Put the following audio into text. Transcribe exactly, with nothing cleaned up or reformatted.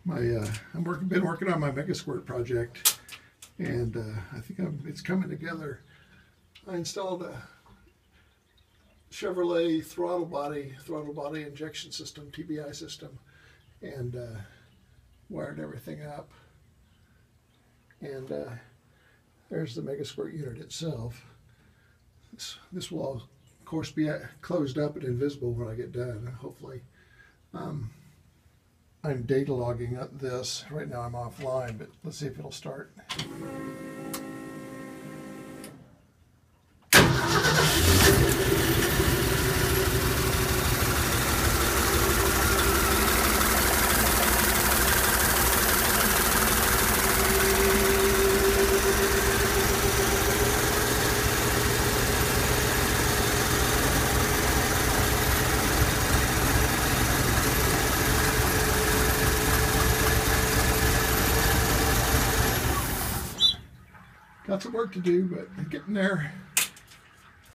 my uh, I'm working been working on my MegaSquirt project, and uh, I think I'm, it's coming together. I installed a Chevrolet throttle body throttle body injection system, T B I system, and uh, wired everything up. And uh, there's the MegaSquirt unit itself. This, this will, of course, be closed up and invisible when I get done, hopefully. Um, I'm data logging up this. Right now I'm offline, but let's see if it'll start. Got some work to do, but getting there.